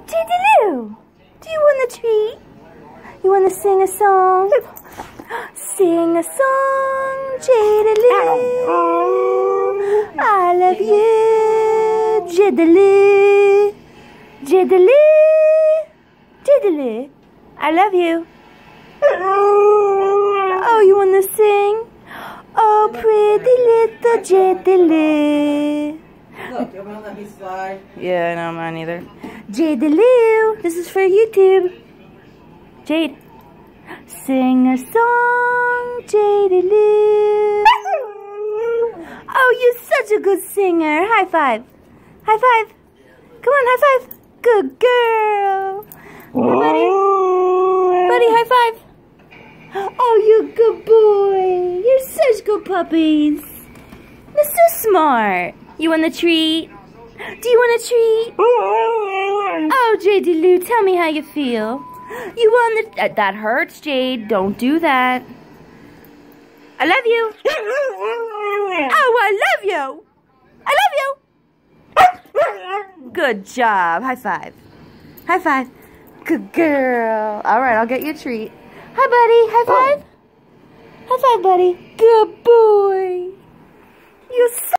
Jade, do you want the treat? You want to sing a song? Sing a song, Jade. I love you, Jade. Jade, Jade, I love you. Oh, you want to sing? Oh, pretty little Jade. Look, you won't let me slide. Yeah, I know, mine either. Jade, this is for YouTube. Jade, sing a song, Jade. Oh, you're such a good singer. High five. High five. Come on, high five. Good girl. Buddy. Buddy, high five. Oh, you're a good boy. You're such good puppies. They're so smart. You want the treat? Do you want a treat? Oh, Jade, tell me how you feel. You want the... that hurts, Jade. Don't do that. I love you. Oh, I love you. I love you. Good job. High five. High five. Good girl. All right, I'll get you a treat. Hi, buddy. High five. High five, buddy. Good boy. You're so